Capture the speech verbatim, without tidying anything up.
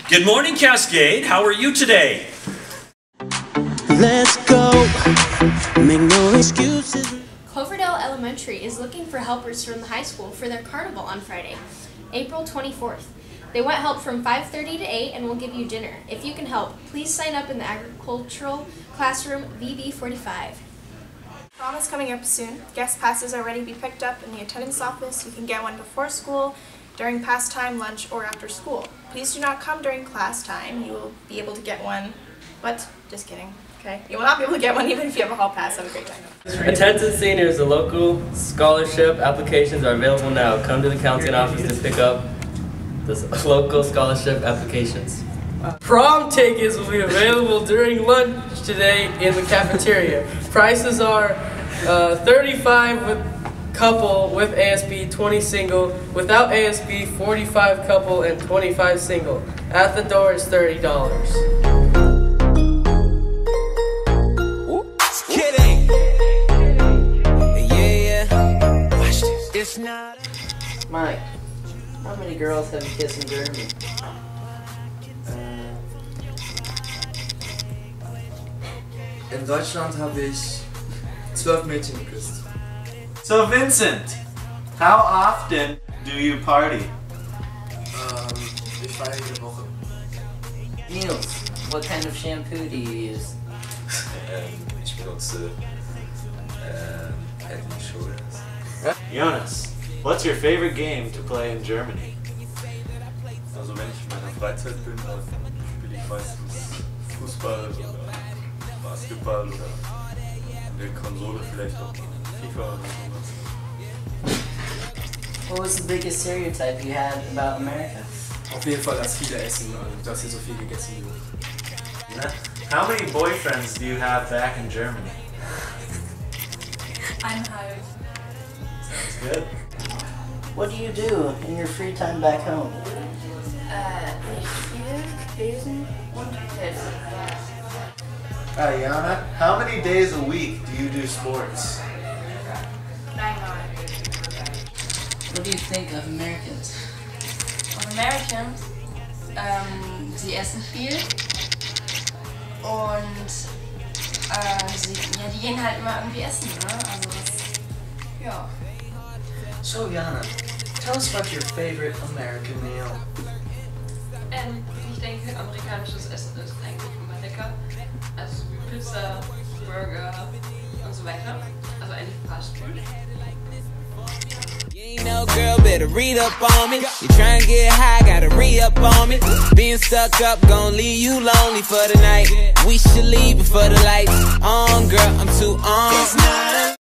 Good morning, Cascade. How are you today? Let's go. Make no excuses. Cloverdale Elementary is looking for helpers from the high school for their carnival on Friday, April twenty-fourth. They want help from five thirty to eight and will give you dinner. If you can help, please sign up in the agricultural classroom V B forty-five. Prom is coming up soon. Guest passes are ready to be picked up in the attendance office. You can get one before school, during pastime, lunch, or after school. Please do not come during class time. You will be able to get one, but just kidding. Okay, you will not be able to get one even if you have a hall pass. Have a great time. Attention seniors, the local scholarship applications are available now. Come to the counseling office to pick up the local scholarship applications. Prom tickets will be available during lunch today in the cafeteria. Prices are uh, thirty-five with couple with A S B, twenty single. Without A S B, forty-five couple and twenty-five single. At the door is thirty dollars. Mike, how many girls have you kissed in Germany? In Deutschland habe ich zwölf Mädchen geküsst. So Vincent, how often do you party? Um, ich feiere jede Woche. Niels, what kind of shampoo do you use? ähm, ich benutze ähm, Head and Shoulders. Jonas, what's your favorite game to play in Germany? Also wenn ich in meiner Freizeit bin, dann spiele ich meistens Fußball oder Basketball oder in der Konsole vielleicht auch FIFA oder sowas. What was the biggest stereotype you had about America? Auf jeden Fall, dass viele essen und dass hier so viel gegessen wird. How many boyfriends do you have back in Germany? Eineinhalb. Sounds good. What do you do in your free time back home? Äh, nicht viel, lesen und helfen. Ayana, how many days a week do you do sports? Dreimal. What do you think of Americans? Of Americans, ähm, sie essen viel und äh, sie, ja, die gehen halt immer irgendwie essen, ne? Also das, ja. So Jana, tell us about your favorite American meal. Ähm, ich denke, amerikanisches Essen ist eigentlich immer lecker. Also wie Pizza, Burger und so weiter. Also eigentlich Fast Food. You ain't no girl, better read up on me. You try and get high, gotta re-up on me. Being stuck up, gon' leave you lonely for the night. We should leave before the lights on.